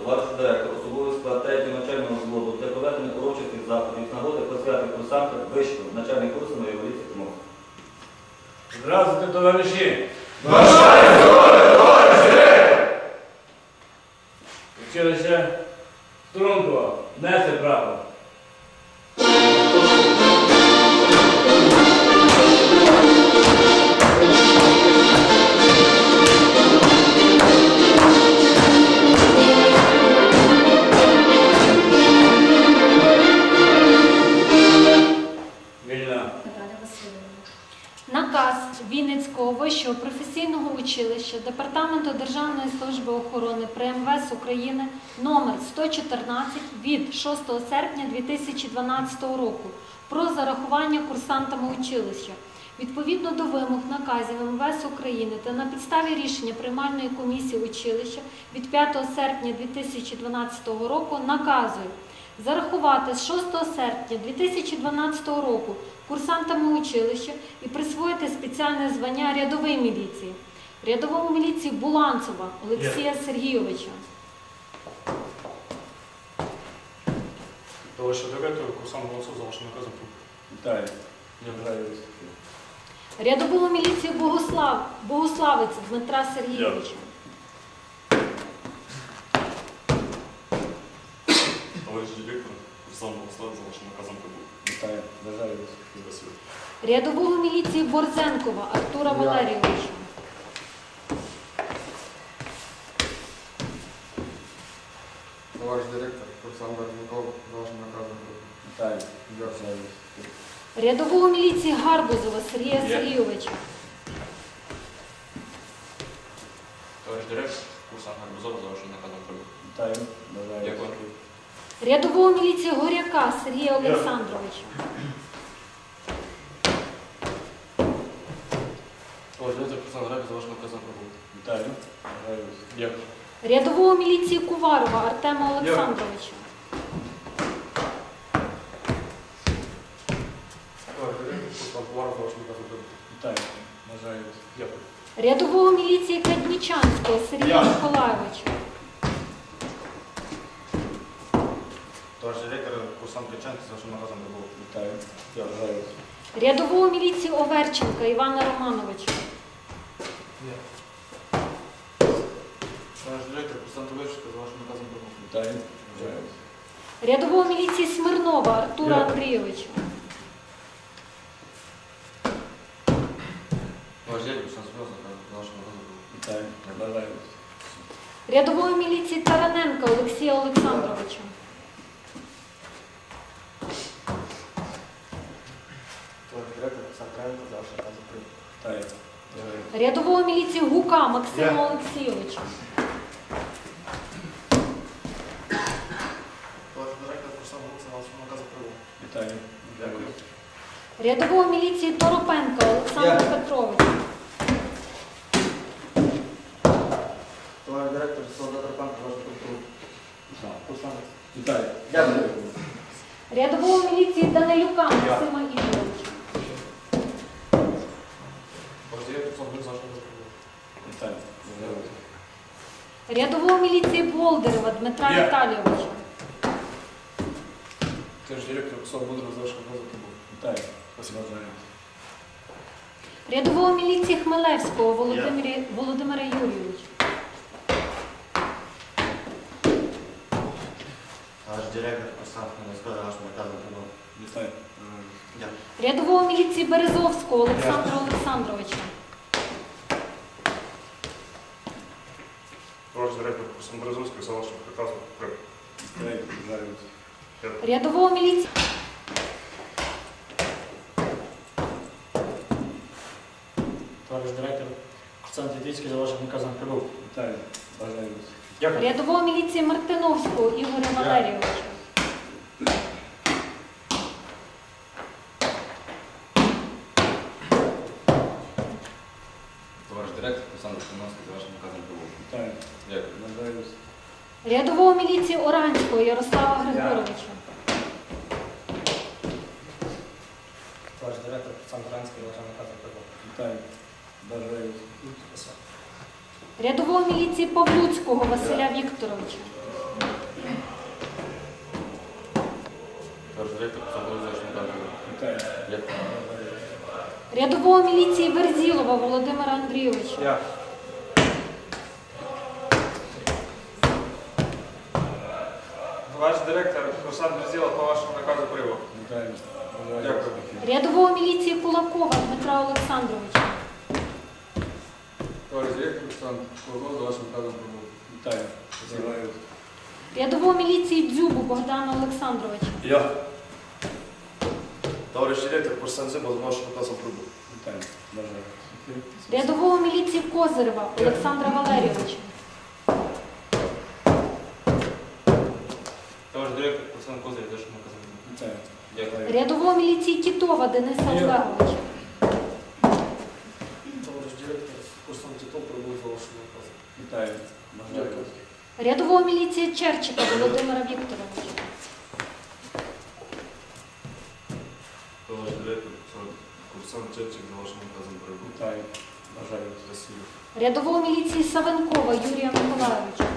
товариш директор, особовий склад 3-го навчального взводу для проведення урочистих заходів з нагоди посвяти курсанта вищого начальник курсу на Єволіції Тимох. Здравствуйте, товариші! Бажаю здоров'я, товариші! Училище Струнко, несе право. Наказ Вінницького вищого професійного училища Департаменту Державної служби охорони при МВС України номер 114 від 6 серпня 2012 року про зарахування курсантами училища. Відповідно до вимог наказів МВС України та на підставі рішення приймальної комісії училища від 5 серпня 2012 року наказую зарахувати з 6 серпня 2012 року курсантами училища і присвоїти спеціальне звання рядової міліції. Рядовому міліції Буланцова Олексія Сергійовича. Товарищ директор, курсант Буланцов за вашим наказом. Вітаю. Я бажаю. Рядовому міліції Богославець Дмитра Сергійовича. Товарищ директор, курсант Буланцов за вашим наказом. Вітаю. Бажаю. Рядового міліції Борзенкова Артура Валерійовича. Товариш директор, курсант Борзенков, за вашим наказом. Вітаю. Бажаю. Рядового міліції Гарбузова Сергія Сергійовича. Товарищ директор, курсант Гарбузов за вашим наказом. Вітаю. Бажаю. Дякую. Рядового міліції Горяка Сергія Олександровича. Товарищ директор, курсант Гарбузов за вашим наказом. Вітаю. Бажаю. Дякую. Рядового міліції Куварова Артема Олександровича. Товарищ директор, курсант Куваров за вашим наказом. Вітаю. Бажаю. Дякую. Рядового міліції Каднічанського Сергія Миколайовича. Товарищ директор, курсант Качанський за вашим наказом. Вітаю. Бажаю. Рядового міліції Оверченка Івана Романовича. Товарищ директор, курсант Оверченка за вашим наказом. Вітаю. Бажаю. Рядового міліції Смирнова Артура Андрійовича. Товарищ директор, курсант Смирнова за вашим наказом. Вітаю. Бажаю. Рядового міліції Тараненка Олексія Олександровича. Товарищ директор, курсант Тараненко за вашим наказом. Вітаю. Рядового міліції Гука Максима Олексійовича. Товарищ директор, курсант Гука за вашим наказом. Вітаю. Дякую. Рядового міліції Торопенка Олександра Петровича. Товариш директор, солдат Рапанко, ваш культуру. Вітаю. Дякую. Рядового міліції Данилюка Максима Ігоровича. Товарищ директор, курсант Гука за вашим наказом. Вітаю. Бажаю. Рядового міліції Болдирева Дмитра Віталійовича. Товарищ директор, курсант Болдирева за вашим наказом. Вітаю. Спасибо. Бажаю. Рядового міліції Хмелевського Володимира Юрійовича. Товариш директор, курсант Хмельницького, за вашим наказом. Вітаю. Дякую. Рядового міліції Березовського Олександра Олександровича. Товарищ директор, курсант Березовський за вашим наказом. Вітаю. Бажаю. Рядового міліції Товариш директор, курсант Вітицький за вашим наказом прибув. Вітаю. Бажаю. Дякую. Рядового міліції Мартиновського Ігоря Валерійовича. Товарищ директор, курсант Мартиновський за вашим наказом прибув. Вітаю. Дякую. Бажаю. Рядового міліції Оранського Ярослава Григоровича. Товариш директор, курсант Ранський за вашим наказом прибув. Вітаю. Бажаю. Рядового міліції Павлуцького Василя Вікторовича. Товариш директор, Курсант Гарбузович Михайло. Вітаю. Дякую. Бажаю. Рядового міліції Верзілова Володимира Андрійовича. Я. Товариш директор, курсант Верзілов по вашому наказу прибув. Вітаю. Бажаю Дякую. успіхів. Рядового міліції Кулакова Дмитра Олександровича. Товариш директор, курсант Кулаков за вашим наказом прибув. Вітаю. Бажаю. Рядового міліції Дзюбу Богдана Олександровича. Я. Товариш директор, курсант Зиба з вашим наказом прибув. Вітаю. Бажаю. успіхів. Рядового міліції Козирева Олександра Валерійовича. Товариш директор, Курсант Козирів, за вашим наказом. Вітаю. Дякую. Рядового міліції Тітова Дениса Олеговича. Товариш директор, курсант Титов прибув за вашим наказом. Вітаю. Бажаю. Дякую. Рядового міліції Черчика Володимира Вікторовича. Товариш директор, курсант Чепчик за вашим наказом прибув. Вітаю. Бажаю. Спасибо. Рядового міліції Савенкова Юрія Миколайовича.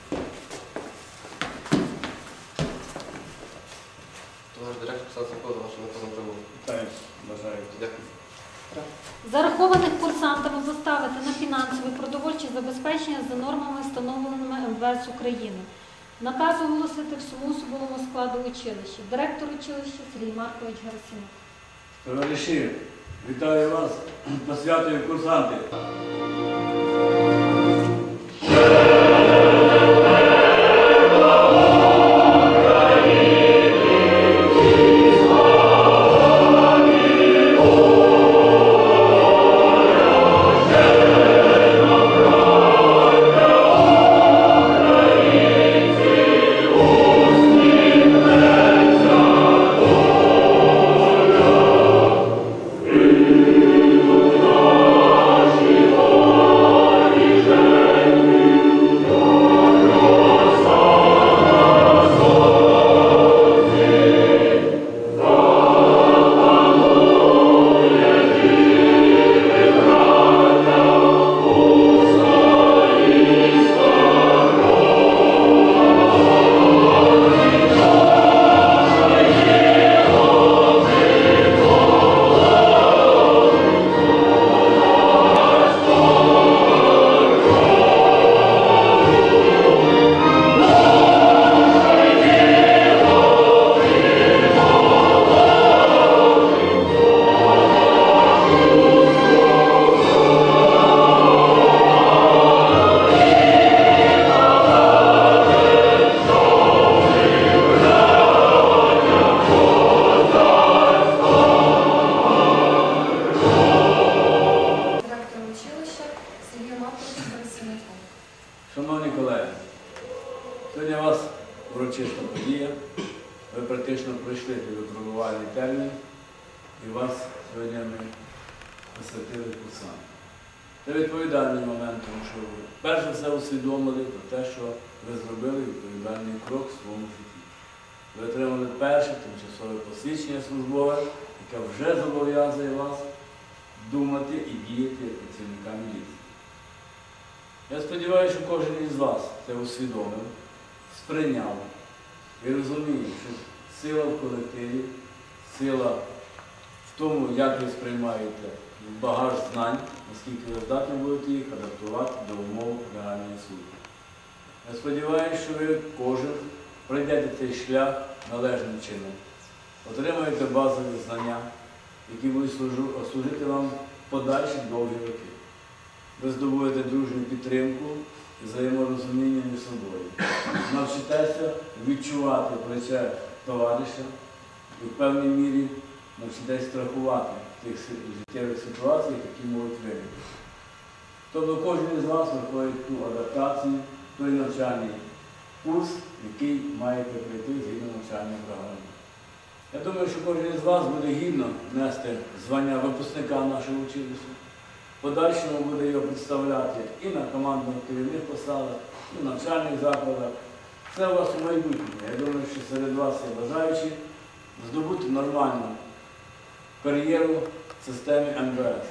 Товариш директор, курсант Савко за вашим наказом прибув. Вітаю. Бажаю. Дякую. Зарахованих курсантами поставити на фінансове і продовольче забезпечення за нормами, встановленими МВС України. Наказ оголосити всьому особовому складу училища. Директор училища Сергій Маркович Герасимов. Товариші, вітаю вас на святої курсанти. Шановні колеги, сьогодні у вас урочиста подія. Ви практично пройшли випробувальний термін і вас сьогодні ми посвятили курсантам. Це відповідальний момент, тому що ви перш за все усвідомили про те, що ви зробили відповідальний крок в своєму житті. Ви отримали перше тимчасове посвідчення службове, яке вже зобов'язує вас думати і діяти як працівника міліції. Я сподіваюся, що кожен із вас це усвідомив, сприйняв і розуміє, що сила в колективі, сила в тому, як ви сприймаєте багаж знань, наскільки ви здатні будете їх адаптувати до умов реальної служби. Я сподіваюся, що ви кожен пройдете цей шлях належним чином, отримаєте базові знання, які будуть служити вам подальші довгі роки. Ви здобуєте дружню підтримку і взаєморозуміння між собою. Навчитеся відчувати плече товариша і в певній мірі навчитеся страхувати в тих життєвих ситуаціях, які можуть виникнути. Тобто кожен із вас виходить ту адаптацію, той навчальний курс, який маєте пройти згідно навчальної програми. Я думаю, що кожен із вас буде гідно нести звання випускника нашого училища. Подальшому буде його представляти і на командно-керівних посадах, і в навчальних закладах. Це у вас у майбутньому. Я думаю, що серед вас є бажаючі здобути нормальну кар'єру в системі МВС.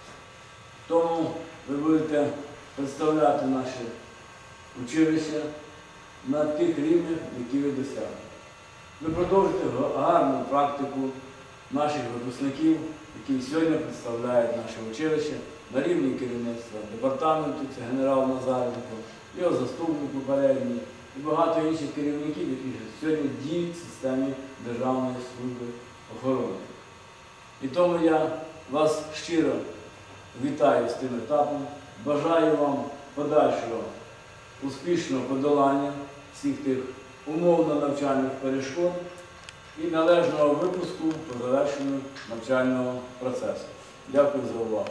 Тому ви будете представляти наше училище на тих рівнях, які ви досягли. ви продовжите гарну практику наших випускників, які сьогодні представляють наше училище на рівні керівництва департаменту, це генерал Назаренко, його заступник попередній і багато інших керівників, які сьогодні діють в системі Державної служби охорони. І тому я вас щиро вітаю з тим етапом, бажаю вам подальшого успішного подолання всіх тих умовно-навчальних перешкод і належного випуску по завершенню навчального процесу. Дякую за увагу.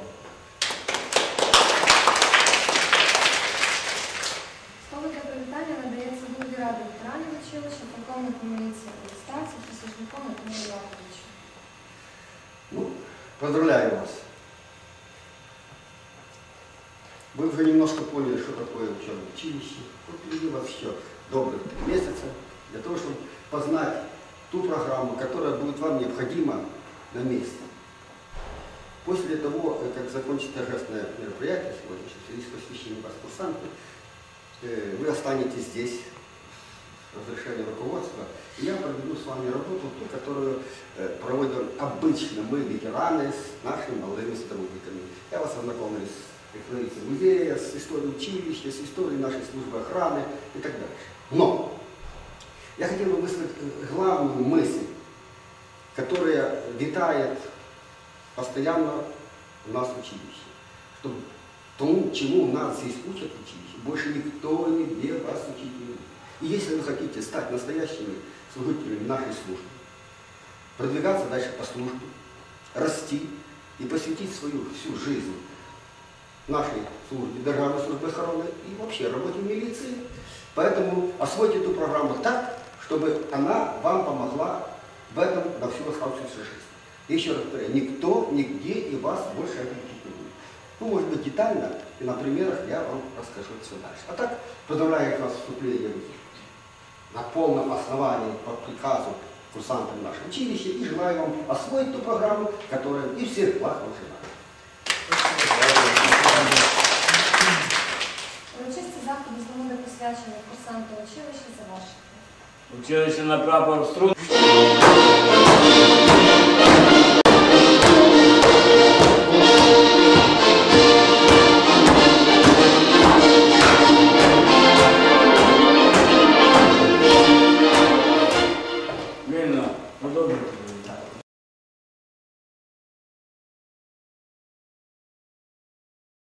Слово для привітання надається голові ради ветеранів училища, полковнику міліції адміністрації, Присяжнику Антону Яковлевичу. Ну, поздравляю вас. Вы уже немножко поняли, что такое учебное училище. Вот впереди у вас еще добрых 3 месяца для того, чтобы познать ту программу, которая будет вам необходима на месте. После того, как закончится торжественное мероприятие сегодня, в связи с посвящением вас курсанты, вы останетесь здесь, разрешение руководства, и я проведу с вами работу, ту, которую проводим обычно мы, ветераны, с нашими молодыми сотрудниками. Я вас ознакомлю с экспозицией музея, с историей училища, с историей нашей службы охраны и так дальше. Но я хотел бы высказать главную мысль, которая витает постоянно у нас в училище, что тому, чему нас здесь учат в училище, больше никто нигде вас учить не будет. И если вы хотите стать настоящими служителями нашей службы, продвигаться дальше по службе, расти и посвятить свою всю жизнь нашей службе, Державной службе охраны и вообще работе в милиции, поэтому освойте эту программу так, чтобы она вам помогла в этом на всю оставшуюся жизнь. И еще раз повторяю, никто, нигде и вас больше это учить не будет. Ну, может быть, детально, и на примерах я вам расскажу все дальше. А так, поздравляю вас с вступлением на полном основании по приказу курсантам нашего училища и желаю вам освоить ту программу, которая и всех благ вам желаю. Урочисті заходи з нагоди посвячення курсанту училища завершені. Училище на прапор струн.